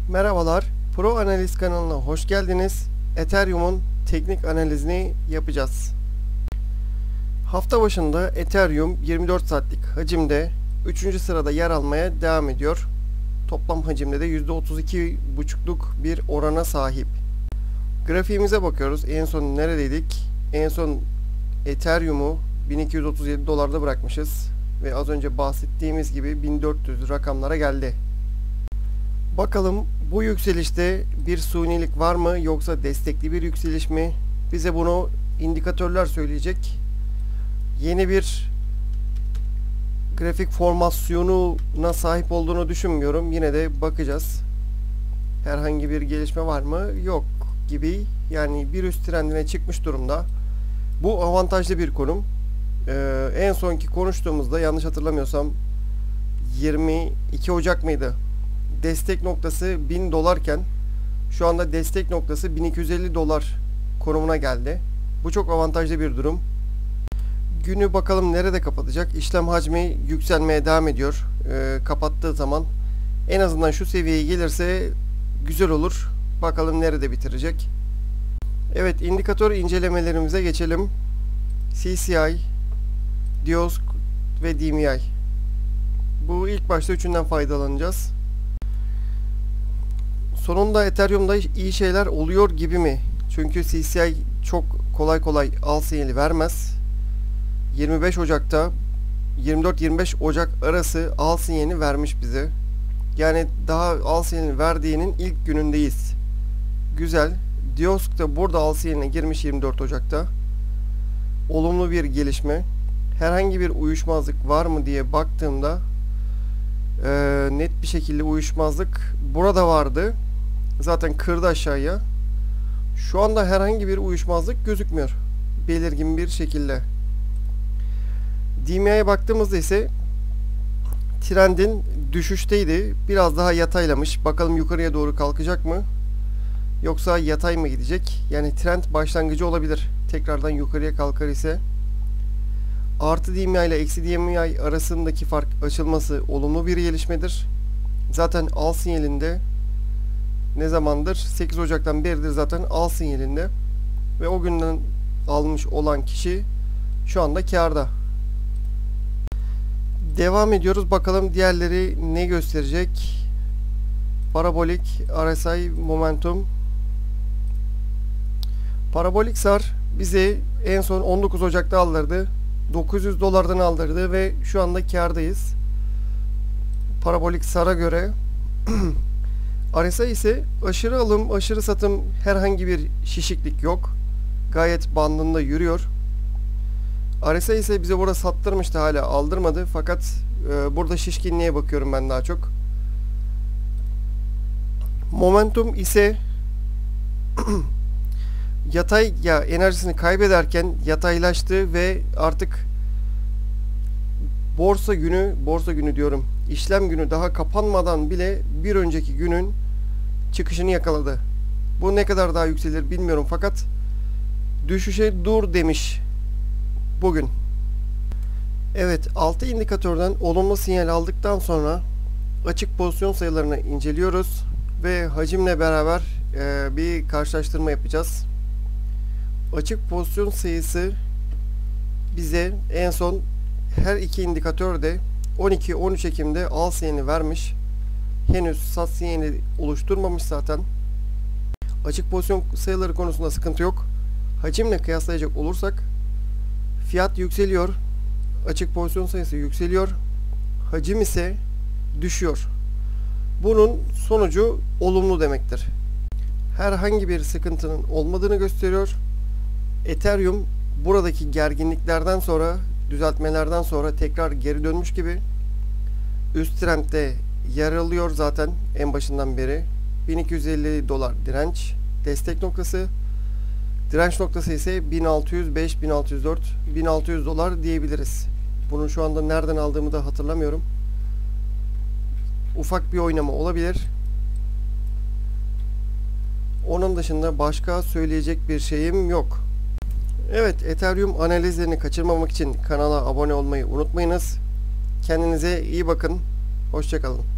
Merhabalar, Pro Analiz kanalına hoş geldiniz. Ethereum'un teknik analizini yapacağız. Hafta başında Ethereum 24 saatlik hacimde 3. sırada yer almaya devam ediyor. Toplam hacimde de %32,5'luk bir orana sahip. Grafiğimize bakıyoruz. En son neredeydik? En son Ethereum'u 1237 dolarda bırakmışız. Ve az önce bahsettiğimiz gibi 1400 rakamlara geldi. Bakalım bu yükselişte bir sunilik var mı yoksa destekli bir yükseliş mi? Bize bunu indikatörler söyleyecek. Yeni bir grafik formasyonuna sahip olduğunu düşünmüyorum. Yine de bakacağız. Herhangi bir gelişme var mı? Yok gibi. Yani bir üst trendine çıkmış durumda. Bu avantajlı bir konum. En sonki konuştuğumuzda yanlış hatırlamıyorsam 22 Ocak mıydı? Destek noktası 1000 dolarken şu anda destek noktası 1250 dolar konumuna geldi. Bu çok avantajlı bir durum. Günü bakalım nerede kapatacak? İşlem hacmi yükselmeye devam ediyor. Kapattığı zaman en azından şu seviyeye gelirse güzel olur. Bakalım nerede bitirecek. Evet, indikatör incelemelerimize geçelim. CCI, Diosk ve DMI. Bu ilk başta üçünden faydalanacağız. Sonunda Ethereum'da iyi şeyler oluyor gibi mi? Çünkü CCI çok kolay kolay al sinyali vermez. 25 Ocak'ta 24-25 Ocak arası al sinyalini vermiş bize. Yani daha al sinyalini verdiğinin ilk günündeyiz. Güzel. Diosk da burada al sinyaline girmiş 24 Ocak'ta. Olumlu bir gelişme. Herhangi bir uyuşmazlık var mı diye baktığımda net bir şekilde uyuşmazlık burada vardı. Zaten kırdı aşağıya. Şu anda herhangi bir uyuşmazlık gözükmüyor. Belirgin bir şekilde. DMI'ye baktığımızda ise trendin düşüşteydi. Biraz daha yataylamış. Bakalım yukarıya doğru kalkacak mı? Yoksa yatay mı gidecek? Yani trend başlangıcı olabilir. Tekrardan yukarıya kalkar ise. Artı DMI ile eksi DMI arasındaki fark açılması olumlu bir gelişmedir. Zaten al sinyalinde ne zamandır? 8 Ocak'tan beridir zaten al sinyalinde. Ve o günden almış olan kişi şu anda kârda. Devam ediyoruz. Bakalım diğerleri ne gösterecek? Parabolik, RSI, Momentum. Parabolik SAR bizi en son 19 Ocak'ta aldırdı. 900 dolardan aldırdı ve şu anda kârdayız. Parabolik SAR'a göre RSI ise aşırı alım, aşırı satım, herhangi bir şişiklik yok. Gayet bandında yürüyor. RSI ise bize burada sattırmıştı, hala aldırmadı. Fakat burada şişkinliğe bakıyorum ben daha çok. Momentum ise yatay enerjisini kaybederken yataylaştı ve artık borsa günü diyorum. İşlem günü daha kapanmadan bile bir önceki günün çıkışını yakaladı. Bu ne kadar daha yükselir bilmiyorum fakat düşüşe dur demiş bugün. Evet, 6 indikatörden olumlu sinyal aldıktan sonra açık pozisyon sayılarını inceliyoruz ve hacimle beraber bir karşılaştırma yapacağız. Açık pozisyon sayısı bize en son her iki indikatör de 12-13 Ekim'de al sinyali vermiş. Henüz sat sinyali oluşturmamış zaten. Açık pozisyon sayıları konusunda sıkıntı yok. Hacimle kıyaslayacak olursak fiyat yükseliyor. Açık pozisyon sayısı yükseliyor. Hacim ise düşüyor. Bunun sonucu olumlu demektir. Herhangi bir sıkıntının olmadığını gösteriyor. Ethereum buradaki gerginliklerden sonra, düzeltmelerden sonra tekrar geri dönmüş gibi. Üst trendde yer alıyor zaten en başından beri. 1250 dolar direnç, destek noktası. Direnç noktası ise 1605, 1604, 1600 dolar diyebiliriz. Bunu şu anda nereden aldığımı da hatırlamıyorum. Ufak bir oynama olabilir. Onun dışında başka söyleyecek bir şeyim yok. Evet, Ethereum analizlerini kaçırmamak için kanala abone olmayı unutmayınız. Kendinize iyi bakın. Hoşça kalın.